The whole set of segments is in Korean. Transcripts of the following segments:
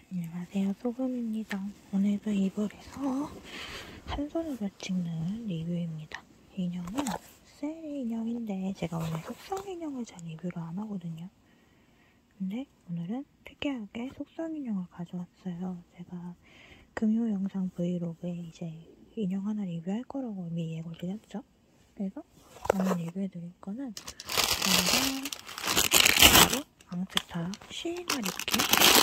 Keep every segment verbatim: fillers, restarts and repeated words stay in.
안녕하세요, 소금입니다. 오늘도 이불에서 한 손으로 찍는 리뷰입니다. 인형은 셀 인형인데 제가 원래 속성 인형을 잘 리뷰를 안 하거든요. 근데 오늘은 특이하게 속성 인형을 가져왔어요. 제가 금요 영상 브이로그에 이제 인형 하나 리뷰할 거라고 이미 예고를 드렸죠. 그래서 오늘 리뷰해드릴 거는 오늘은 바로 앙스타 시이나 니키,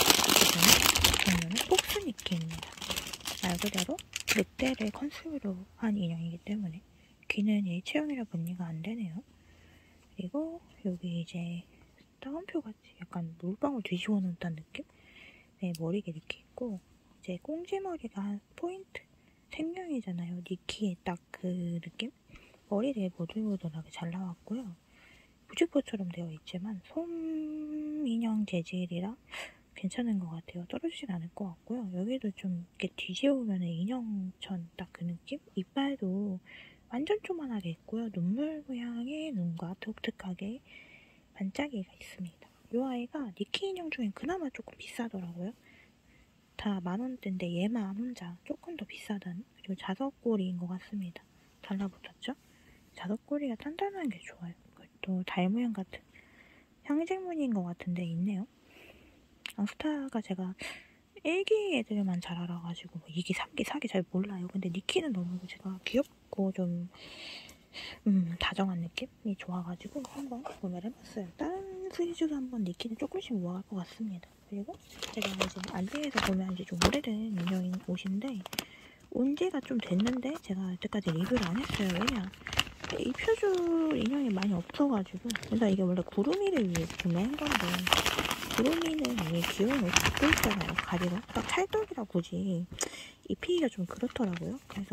그다음에 폭스 니키입니다. 말 그대로 늑대를 컨셉으로 한 인형이기 때문에 귀는 일체형이라 분리가 안 되네요. 그리고 여기 이제 따옴표 같이 약간 물방울 뒤집어 놓은 느낌? 네, 머리가 이렇게 있고 이제 꽁지머리가 한 포인트 생명이잖아요. 니키의 딱 그 느낌? 머리 되게 보들보들하게 잘 나왔고요. 부츠포처럼 되어 있지만 솜 인형 재질이라 괜찮은 것 같아요. 떨어지진 않을 것 같고요. 여기도 좀 이렇게 뒤집으면 인형천 딱 그 느낌? 이빨도 완전 조만하게 있고요. 눈물 모양의 눈과 독특하게 반짝이가 있습니다. 이 아이가 니키 인형 중엔 그나마 조금 비싸더라고요. 다 만원대인데 얘만 혼자 조금 더 비싸다는, 그리고 자석꼬리인 것 같습니다. 달라붙었죠? 자석꼬리가 단단한 게 좋아요. 또 달 모양 같은 향쟁무늬인 것 같은데 있네요. 앙스타가 제가 일기 애들만 잘 알아가지고 이기, 삼기, 사기 잘 몰라요. 근데 니키는 너무 제가 귀엽고 좀 음, 다정한 느낌이 좋아가지고 한번 구매를 해봤어요. 다른 시리즈도 한번 니키는 조금씩 모아갈 것 같습니다. 그리고 제가 이제 알리에서 구매한 지 좀 오래된 인형인 옷인데 온 지가 좀 됐는데 제가 여태까지 리뷰를 안 했어요. 왜냐? 입혀줄 인형이 많이 없어가지고. 그러니까 이게 원래 구름이를 위해 구매한 건데 구름이는 이게 귀여운 옷이 입고 있잖아요. 가디건. 딱 찰떡이라 굳이 입히기가 좀 그렇더라고요. 그래서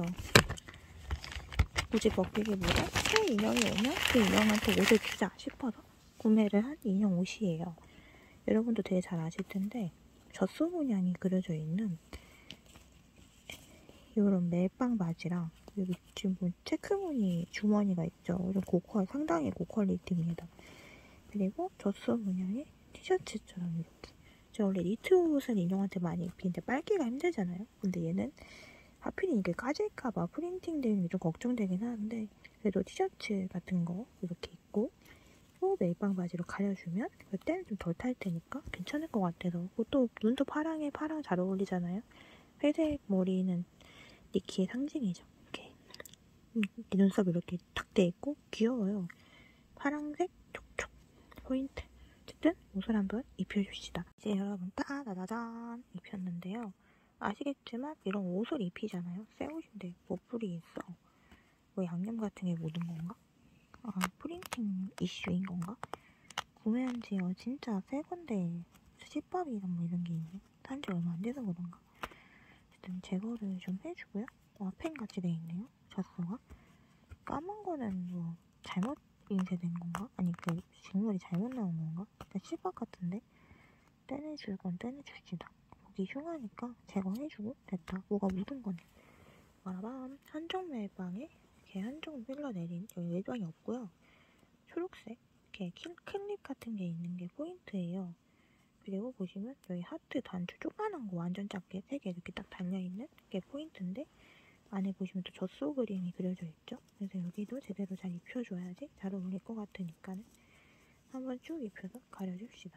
굳이 먹히기보다 새 인형이 오면 그 인형한테 옷을 주자 싶어서 구매를 한 인형 옷이에요. 여러분도 되게 잘 아실 텐데 젖소 문양이 그려져 있는 이런 멜빵 바지랑 여기 지금 체크무늬 주머니가 있죠. 좀 고퀄, 상당히 고퀄리티입니다. 그리고 젖소 문양의 티셔츠처럼 이렇게. 제가 원래 니트 옷을 인형한테 많이 입히는데 빨기가 힘들잖아요. 근데 얘는 하필 이게 까질까봐 프린팅 되는 게 좀 걱정되긴 하는데 그래도 티셔츠 같은 거 이렇게 입고 또 멜빵 바지로 가려주면 그때는 좀 덜 탈 테니까 괜찮을 것 같아서. 또 눈도 파랑에 파랑 잘 어울리잖아요. 회색 머리는 니키의 상징이죠. 이렇게, 이렇게 눈썹 이렇게 탁 돼 있고 귀여워요. 파랑색 촉촉 포인트. 어쨌든 옷을 한번 입혀줍시다. 이제 여러분 따다다잔 입혔는데요. 아시겠지만 이런 옷을 입히잖아요. 새 옷인데 뭐 뿔이 있어. 뭐 양념 같은 게 묻은 건가? 아, 프린팅 이슈인 건가? 구매한 지요 진짜 새 건데 수집밥이랑 뭐 이런 게 있네. 산지 얼마 안 돼서 그런가? 어쨌든 제거를 좀 해주고요. 와, 펜 같이 돼 있네요. 젖소가. 까만 거는 뭐 잘못 인쇄된 건가? 아니 그 식물이 잘못 나온 건가? 일단 실밥 같은데 떼내줄 건 떼내줍시다. 보기 흉하니까 제거해주고 됐다. 뭐가 묻은 거네. 와라밤. 한쪽 멜빵에 이렇게 한쪽 필러 내린 여기 멜빵이 없고요. 초록색 이렇게 클립 같은 게 있는 게 포인트예요. 그리고 보시면 여기 하트 단추 조그만한 거 완전 작게 세 개 이렇게 딱 달려있는 게 포인트인데 안에 보시면 또 젖소 그림이 그려져 있죠. 그래서 여기도 제대로 잘 입혀줘야지 잘 어울릴 것 같으니까는 한번 쭉 입혀서 가려줍시다.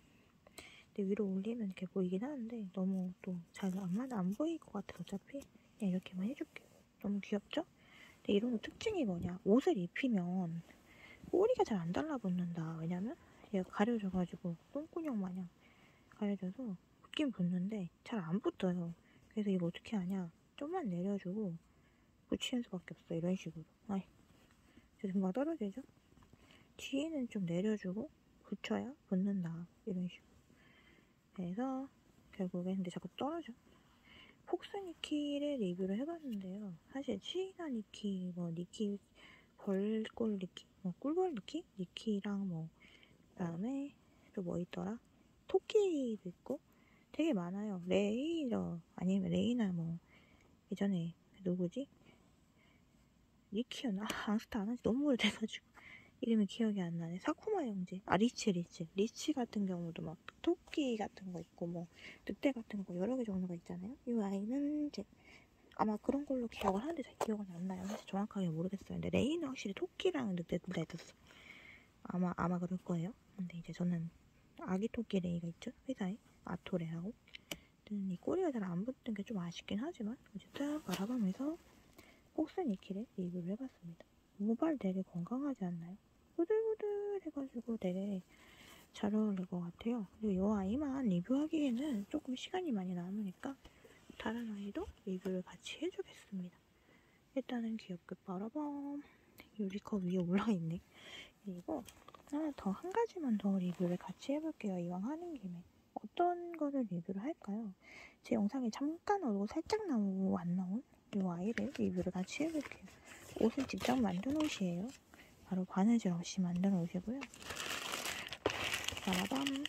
근데 위로 올리면 이렇게 보이긴 하는데 너무 또 잘 안, 안 보일 것 같아서 어차피 그냥 이렇게만 해줄게요. 너무 귀엽죠? 근데 이런 거 특징이 뭐냐? 옷을 입히면 꼬리가 잘 안 달라붙는다. 왜냐면 얘가 가려져가지고 똥구녕 마냥 가려져서 붙긴 붙는데 잘 안 붙어요. 그래서 이거 어떻게 하냐? 좀만 내려주고 붙이는 수밖에 없어. 이런 식으로. 아이, 저 금방 떨어지죠? 뒤에는 좀 내려주고 붙여야 붙는다. 이런 식으로. 그래서 결국엔 근데 자꾸 떨어져. 폭스 니키를 리뷰를 해봤는데요. 사실 시이나 니키, 뭐 니키 벌꿀 니키, 뭐 꿀벌 니키? 니키랑 뭐 그다음에 또 뭐 있더라? 토끼도 있고 되게 많아요. 레이저 아니면 레이나 뭐 예전에 누구지? 니키였나? 아, 앙스타 안 한지 너무 오래돼가지고 이름이 기억이 안 나네. 사쿠마 형제. 아, 리치, 리치. 리치 같은 경우도 막 토끼 같은 거 있고, 뭐, 늑대 같은 거 여러 개 종류가 있잖아요. 이 아이는 이제 아마 그런 걸로 기억을 하는데 잘 기억은 안 나요. 사실 정확하게 모르겠어요. 근데 레이는 확실히 토끼랑 늑대 둘 다 있었어. 아마, 아마 그럴 거예요. 근데 이제 저는 아기 토끼 레이가 있죠. 회사에. 아토레라고. 이 꼬리가 잘 안 붙는 게 좀 아쉽긴 하지만, 어쨌든 바라보면서 혹스니키를 리뷰를 해봤습니다. 모발 되게 건강하지 않나요? 부들부들 해가지고 되게 잘 어울릴 것 같아요. 그리고 이 아이만 리뷰하기에는 조금 시간이 많이 남으니까 다른 아이도 리뷰를 같이 해주겠습니다. 일단은 귀엽게 바라밤. 유리컵 위에 올라있네. 그리고 하나 더, 한 가지만 더 리뷰를 같이 해볼게요. 이왕 하는 김에. 어떤 거를 리뷰를 할까요? 제 영상에 잠깐 얼굴 살짝 나오고 안 나온 이 아이를 리뷰를 같이 해볼게요. 옷은 직접 만든 옷이에요. 바로 바느질 없이 만든 옷이고요. 빠라밤.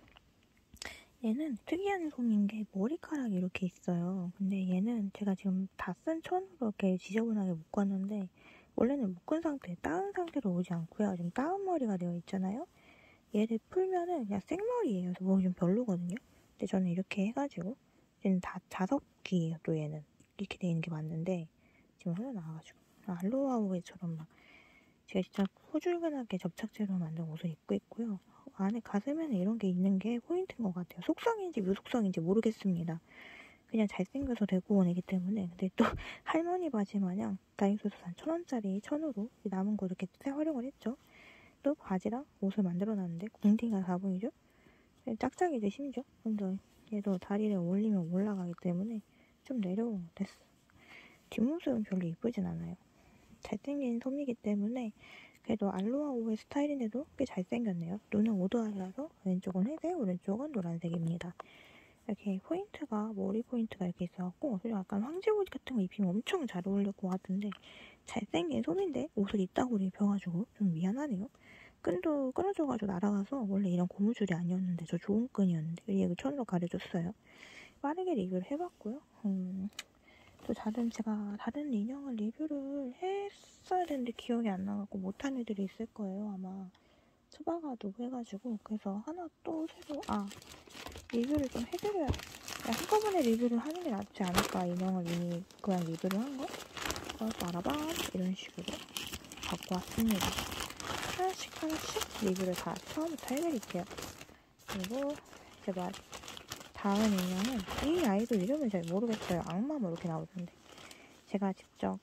얘는 특이한 솜인 게 머리카락이 이렇게 있어요. 근데 얘는 제가 지금 다 쓴 천으로 이렇게 지저분하게 묶었는데 원래는 묶은 상태, 따은 상태로 오지 않고요. 지금 따은 머리가 되어 있잖아요. 얘를 풀면은 그냥 생머리예요. 그래서 몸이 좀 별로거든요. 근데 저는 이렇게 해가지고 얘는 다 자석기예요. 또 얘는 이렇게 되어 있는 게 맞는데 지금 흘러나와가지고 알로하우에처럼 막 제가 진짜 호줄근하게 접착제로 만든 옷을 입고 있고요. 안에 가슴에는 이런 게 있는 게 포인트인 것 같아요. 속성인지 묘속성인지 모르겠습니다. 그냥 잘생겨서 데리고 온 애기 때문에. 근데 또 할머니 바지 마냥 다이소에서 산 천 원짜리 천으로 남은 거 이렇게 활용을 했죠. 또 바지랑 옷을 만들어놨는데 궁디가 사 보이죠? 짝짝이죠, 심지어. 근데 얘도 다리를 올리면 올라가기 때문에 좀 내려온 것 같았어. 뒷모습은 별로 이쁘진 않아요. 잘생긴 솜이기 때문에 그래도 알로하 오의 스타일인데도 꽤 잘생겼네요. 눈은 오드아이라서 왼쪽은 회색, 오른쪽은 노란색입니다. 이렇게 포인트가, 머리 포인트가 이렇게 있어갖고 그리고 약간 황제옷 같은 거 입히면 엄청 잘 어울릴 것 같은데 잘생긴 솜인데 옷을 이따구로 입혀가지고 좀 미안하네요. 끈도 끊어져가지고 날아가서 원래 이런 고무줄이 아니었는데 저 좋은 끈이었는데 얘가 천으로 가려줬어요. 빠르게 리뷰를 해봤고요. 음, 또 다른 제가 다른 인형을 리뷰를 했어야 되는데 기억이 안 나갖고 못한 애들이 있을 거예요. 아마 수박아두고 해가지고 그래서 하나 또 새로 아 리뷰를 좀 해드려야 한꺼번에 리뷰를 하는 게 낫지 않을까. 인형을 이미 그냥 리뷰를 한 거? 그래서 알아봐 이런 식으로 갖고 왔습니다. 하나씩 하나씩 리뷰를 다 처음부터 해드릴게요. 그리고 제가 다음 인형은 이 아이돌 이름을 잘 모르겠어요. 악마 뭐 이렇게 나오던데 제가 직접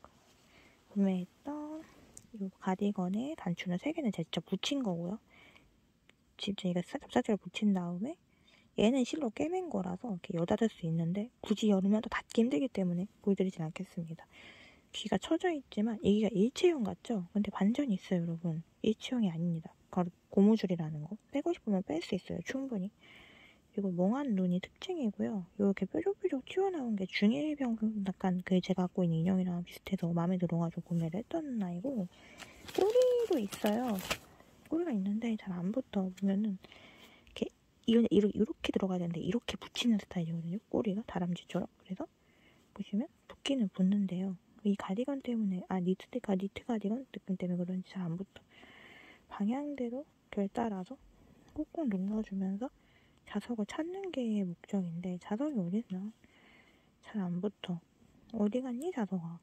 구매했던 이 가디건에 단추는 세 개는 제가 직접 붙인 거고요. 직접 이거 접착제를 붙인 다음에 얘는 실로 꿰맨 거라서 이렇게 여닫을 수 있는데 굳이 열으면 또 닫기 힘들기 때문에 보여드리진 않겠습니다. 귀가 쳐져 있지만 여기가 일체형 같죠? 근데 반전이 있어요, 여러분. 일체형이 아닙니다. 바로 고무줄이라는 거. 빼고 싶으면 뺄 수 있어요, 충분히. 그리고 멍한 눈이 특징이고요. 이렇게 뾰족뾰족 튀어나온 게 중이병 약간 그 제가 갖고 있는 인형이랑 비슷해서 마음에 들어가지고 구매를 했던 아이고 꼬리도 있어요. 꼬리가 있는데 잘 안 붙어. 보면은 이렇게 이렇게, 이렇게 들어가야 되는데 이렇게 붙이는 스타일이거든요. 꼬리가 다람쥐처럼. 그래서 보시면 붙기는 붙는데요. 이 가디건 때문에 아 니트 가 니트 가디건 느낌 때문에 그런지 잘 안 붙어. 방향대로 결 따라서 꾹꾹 눌러주면서 자석을 찾는 게 목적인데 자석이 어딨나? 잘 안 붙어. 어디 갔니 자석아?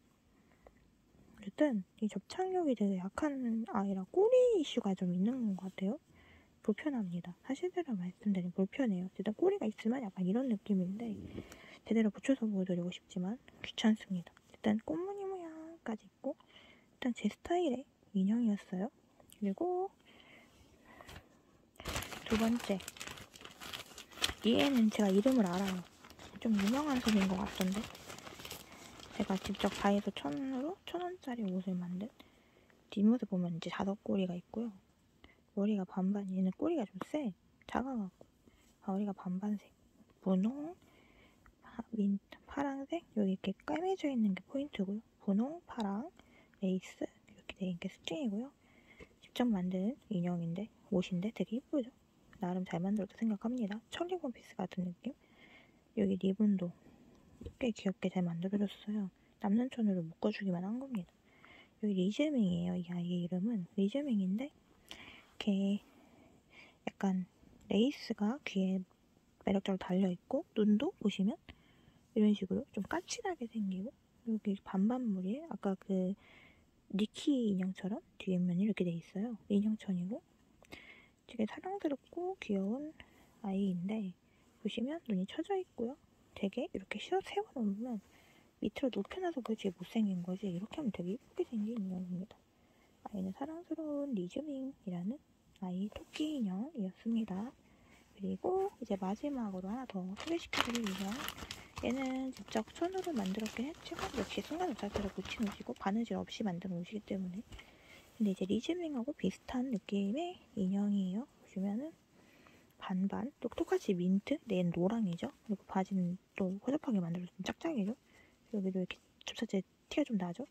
어쨌든 이 접착력이 되게 약한 아이라 꼬리 이슈가 좀 있는 것 같아요. 불편합니다. 사실대로 말씀드리면 불편해요. 어쨌든 꼬리가 있으면 약간 이런 느낌인데 제대로 붙여서 보여드리고 싶지만 귀찮습니다. 일단 꽃무늬 모양까지 있고 일단 제 스타일의 인형이었어요. 그리고 두 번째 이 애는 제가 이름을 알아요. 좀 유명한 솜인 것 같던데 제가 직접 다이소 천으로 천 원짜리 옷을 만든 뒷모습 보면 이제 자석꼬리가 있고요. 머리가 반반, 얘는 꼬리가 좀 세. 작아갖고 머리가 반반색. 분홍, 파, 민, 파랑색 여기 이렇게 까매져 있는 게 포인트고요. 분홍, 파랑, 레이스 이렇게 돼 있는 게 스트링이고요. 직접 만든 인형인데 옷인데 되게 이쁘죠? 나름 잘 만들었다 생각합니다. 천리 원피스 같은 느낌? 여기 리본도 꽤 귀엽게 잘 만들어줬어요. 남는 천으로 묶어주기만 한 겁니다. 여기 리즈밍이에요. 이 아이의 이름은 리즈밍인데 이렇게 약간 레이스가 귀에 매력적으로 달려있고, 눈도 보시면 이런 식으로 좀 까칠하게 생기고, 여기 반반물이에요. 아까 그 니키 인형처럼 뒷면이 이렇게 돼 있어요. 인형천이고 되게 사랑스럽고 귀여운 아이인데, 보시면 눈이 쳐져 있고요. 되게 이렇게 세워놓으면 밑으로 눕혀놔서 그렇지 못생긴 거지, 이렇게 하면 되게 예쁘게 생긴 인형입니다. 아이는 사랑스러운 리즈밍이라는 아이 토끼 인형이었습니다. 그리고 이제 마지막으로 하나 더 소개시켜드릴 인형. 얘는 직접 손으로 만들었긴 했지만 역시 순간 오작대로 붙인 옷이고 바느질 없이 만든 옷이기 때문에, 근데 이제 리즈밍하고 비슷한 느낌의 인형이에요. 보시면은 반반 똑똑같이 민트, 근데 얘는 노랑이죠. 그리고 바지는 또 허접하게 만들어서 좀 짝짝이죠. 여기도 이렇게 접착제 티가 좀 나죠.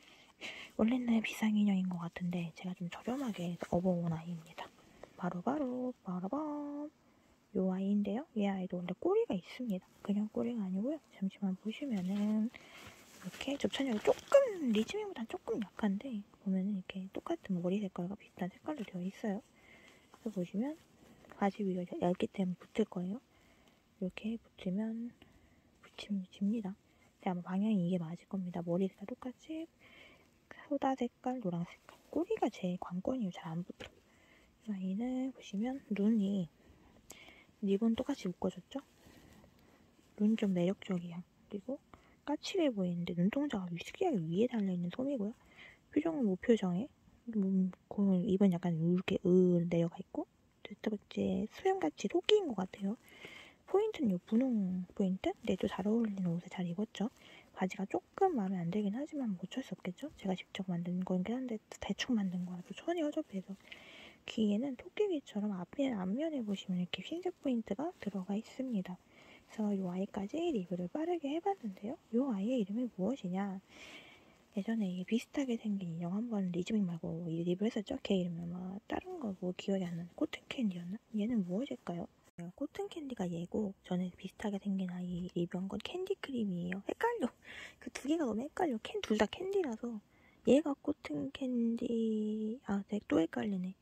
원래는 비싼 인형인 것 같은데 제가 좀 저렴하게 업어온 아이입니다. 바로바로 바로밤 요 아이인데요. 이 아이도 원래 꼬리가 있습니다. 그냥 꼬리가 아니고요. 잠시만 보시면은 이렇게 접착력이 조금 리즈밍보다는 조금 약한데, 보면은 이렇게 똑같은 머리 색깔과 비슷한 색깔로 되어 있어요. 그래서 보시면 바지 위가 얇기 때문에 붙을 거예요. 이렇게 붙으면 붙입니다. 아마 방향이 이게 맞을 겁니다. 머리 색깔 똑같이 소다 색깔, 노랑 색깔. 꼬리가 제 관건이에요. 잘 안 붙어. 이 아이는 보시면 눈이 립은 똑같이 묶어줬죠? 눈 좀 매력적이야. 그리고 까칠해 보이는데 눈동자가 특이하게 위에 달려있는 솜이고요. 표정은 무표정해. 음, 입은 약간 이렇게 으 내려가 있고, 되게 수염같이 토끼인 것 같아요. 포인트는 이 분홍 포인트? 근데 또 잘 어울리는 옷을 잘 입었죠. 바지가 조금 마음에 안 들긴 하지만 뭐 어쩔 수 없겠죠. 제가 직접 만든 거긴 한데 대충 만든 거라서 손이 허접해서. 귀에는 토끼귀처럼 앞면, 앞면에 보시면 이렇게 흰색 포인트가 들어가 있습니다. 그래서 이 아이까지 리뷰를 빠르게 해봤는데요. 이 아이의 이름이 무엇이냐? 예전에 이게 비슷하게 생긴 인형 한번 리즈밍 말고 리뷰 했었죠? 걔 이름이 아마 다른 거 뭐 기억이 안 나는 코튼캔디였나? 얘는 무엇일까요? 코튼캔디가 얘고, 전에 비슷하게 생긴 아이 리뷰한 건 캔디크림이에요. 헷갈려. 그 두 개가 너무 헷갈려. 캔, 둘 다 캔디라서. 얘가 코튼캔디, 아, 네, 또 헷갈리네.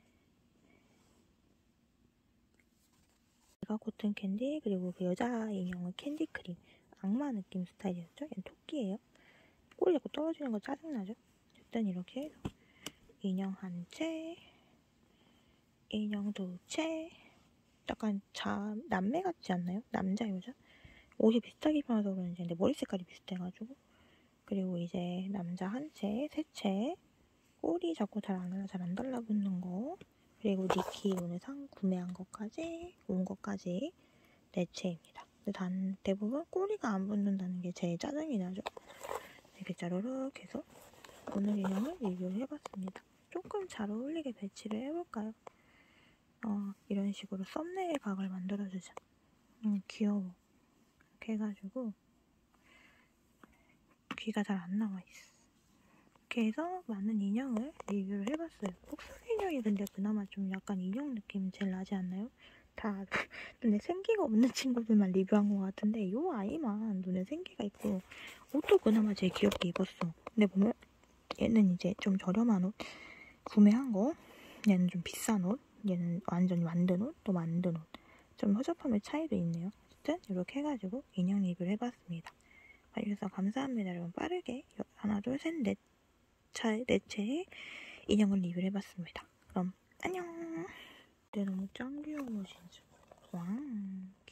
얘가 코튼캔디, 그리고 그 여자 인형은 캔디크림. 악마 느낌 스타일이었죠? 얘는 토끼예요. 꼬리 자꾸 떨어지는 거 짜증나죠? 어쨌든 이렇게 해서 인형 한 채, 인형 두 채, 약간 자, 남매 같지 않나요? 남자, 여자? 옷이 비슷하게 입어서 그런지, 근데 머리 색깔이 비슷해가지고. 그리고 이제 남자 한 채, 세 채, 꼬리 자꾸 잘 안, 잘 안 달라붙는 거, 그리고 니키 오늘 상 구매한 것까지, 온 것까지 네 채입니다. 근데 단, 대부분 꼬리가 안 붙는다는 게 제일 짜증이 나죠. 이렇게 짜르륵 해서 오늘 인형을 리뷰를 해봤습니다. 조금 잘 어울리게 배치를 해볼까요? 어, 이런 식으로 썸네일 각을 만들어주자. 음, 귀여워. 이렇게 해가지고 귀가 잘 안 나와있어. 이렇게 해서 많은 인형을 리뷰를 해봤어요. 폭소리 인형이 근데 그나마 좀 약간 인형 느낌 제일 나지 않나요? 다 눈에 생기가 없는 친구들만 리뷰한 것 같은데 이 아이만 눈에 생기가 있고, 옷도 그나마 제일 귀엽게 입었어. 근데 보면 얘는 이제 좀 저렴한 옷 구매한 거, 얘는 좀 비싼 옷, 얘는 완전히 만든 옷, 또 만든 옷. 좀 허접함의 차이도 있네요. 어쨌든 이렇게 해가지고 인형 리뷰를 해봤습니다. 봐주셔서 감사합니다. 여러분, 빠르게 하나 둘 셋 넷 차, 네 채의 인형을 리뷰를 해봤습니다. 그럼 안녕. 근데 너무 짱 귀여워 진짜. 와.